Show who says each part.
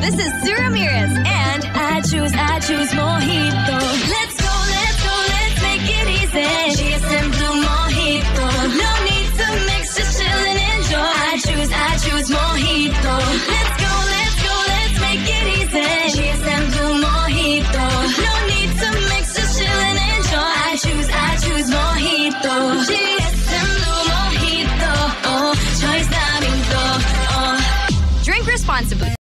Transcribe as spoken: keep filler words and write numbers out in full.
Speaker 1: This is Sue Ramirez, and I choose, I choose Mojito. Let's go, let's go, let's make it easy. G S M Blue Mojito. No need to mix, just chill and enjoy. I choose, I choose Mojito. Let's go, let's go, let's make it easy. G S M Blue Mojito. No need to mix, just chill and enjoy. I choose, I choose Mojito. G S M Blue Mojito. Oh, choice namin to. Oh. Drink responsibly.